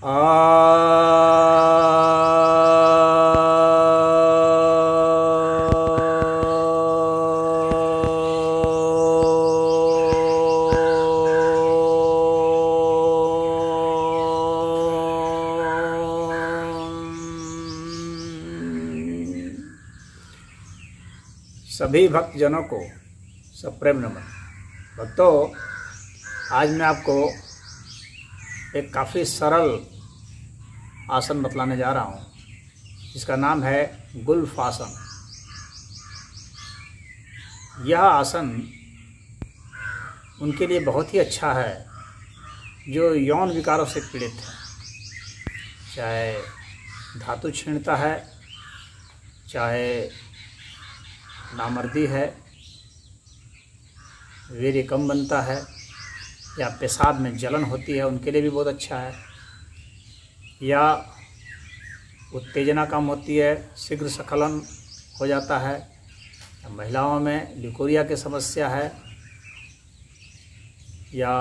सभी भक्तजनों को सप्रेम नमन। भक्तों, आज मैं आपको एक काफ़ी सरल आसन बतलाने जा रहा हूँ, जिसका नाम है गुल्फ आसन। यह आसन उनके लिए बहुत ही अच्छा है जो यौन विकारों से पीड़ित है, चाहे धातु छीणता है, चाहे नामर्दी है, वीर्य कम बनता है, या पेशाब में जलन होती है, उनके लिए भी बहुत अच्छा है। या उत्तेजना कम होती है, शीघ्र स्खलन हो जाता है, महिलाओं में लिकोरिया की समस्या है, या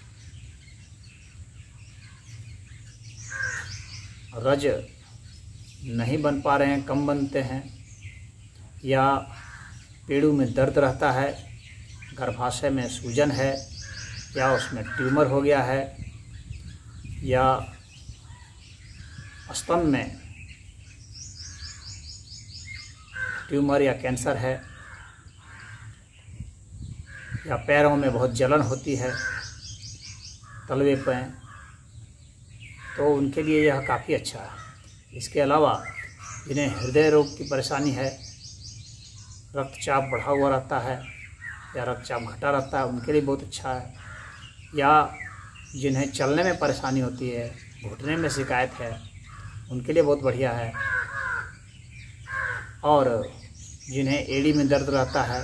रज नहीं बन पा रहे हैं, कम बनते हैं, या पेड़ों में दर्द रहता है, गर्भाशय में सूजन है, या उसमें ट्यूमर हो गया है, या स्तन में ट्यूमर या कैंसर है, या पैरों में बहुत जलन होती है, तलवे पे, तो उनके लिए यह काफ़ी अच्छा है। इसके अलावा जिन्हें हृदय रोग की परेशानी है, रक्तचाप बढ़ा हुआ रहता है या रक्तचाप घटा रहता है, उनके लिए बहुत अच्छा है। या जिन्हें चलने में परेशानी होती है, घुटने में शिकायत है, उनके लिए बहुत बढ़िया है। और जिन्हें एड़ी में दर्द रहता है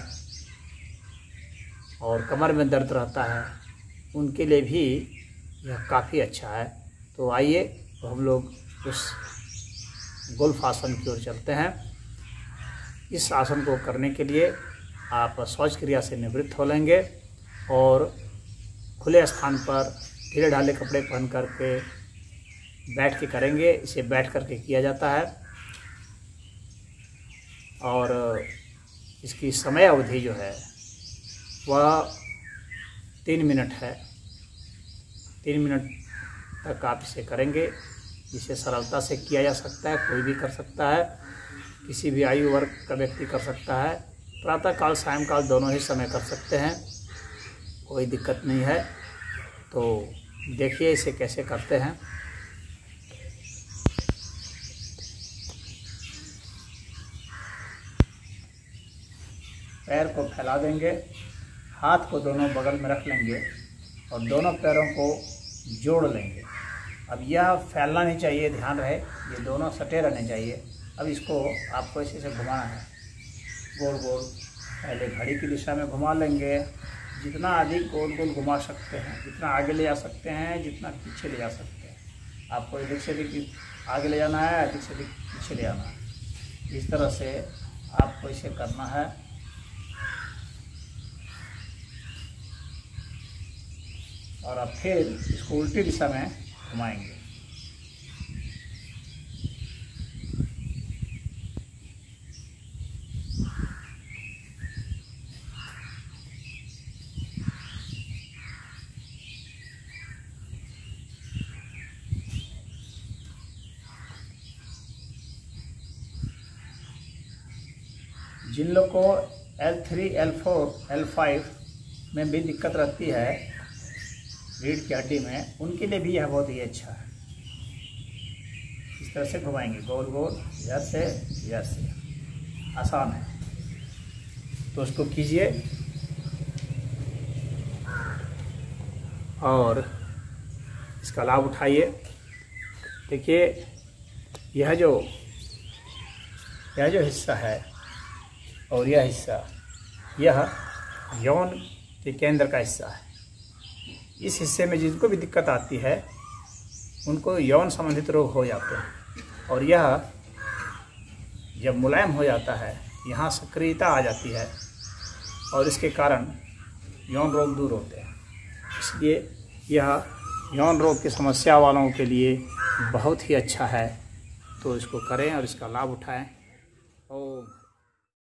और कमर में दर्द रहता है, उनके लिए भी यह काफ़ी अच्छा है। तो आइए हम लोग उस गुल्फ आसन की ओर चलते हैं। इस आसन को करने के लिए आप शौच क्रिया से निवृत्त हो लेंगे और खुले स्थान पर ढीले ढाले कपड़े पहन करके बैठ के करेंगे। इसे बैठ करके किया जाता है और इसकी समय अवधि जो है वह 3 मिनट है। 3 मिनट तक आप इसे करेंगे। इसे सरलता से किया जा सकता है, कोई भी कर सकता है, किसी भी आयु वर्ग का व्यक्ति कर सकता है। प्रातःकाल सायंकाल दोनों ही समय कर सकते हैं, कोई दिक्कत नहीं है। तो देखिए इसे कैसे करते हैं। पैर को फैला देंगे, हाथ को दोनों बगल में रख लेंगे और दोनों पैरों को जोड़ लेंगे। अब यह फैलना नहीं चाहिए, ध्यान रहे, ये दोनों सटे रहने चाहिए। अब इसको आपको इसी से घुमाना है, गोल गोल। पहले घड़ी की दिशा में घुमा लेंगे, जितना अधिक गोल गोल घुमा सकते हैं, जितना आगे ले जा सकते हैं, जितना पीछे ले जा सकते हैं। आपको अधिक से अधिक आगे ले जाना है, अधिक से अधिक पीछे ले जाना है। इस तरह से आपको इसे करना है। और अब फिर इसको उल्टी दिशा में घुमाएंगे। जिन लोग को L3, L4, L5 में भी दिक्कत रहती है रीढ़ की हड्डी में, उनके लिए भी यह बहुत ही अच्छा है। इस तरह से घुमाएंगे गोल गोल, इधर से इधर से। आसान है, तो उसको कीजिए और इसका लाभ उठाइए। देखिए यह जो हिस्सा है और यह हिस्सा, यह यौन के केंद्र का हिस्सा है। इस हिस्से में जिनको भी दिक्कत आती है उनको यौन संबंधित रोग हो जाते हैं। और यह जब मुलायम हो जाता है, यहाँ सक्रियता आ जाती है और इसके कारण यौन रोग दूर होते हैं। इसलिए यह यौन रोग की समस्या वालों के लिए बहुत ही अच्छा है, तो इसको करें और इसका लाभ उठाएं। ओम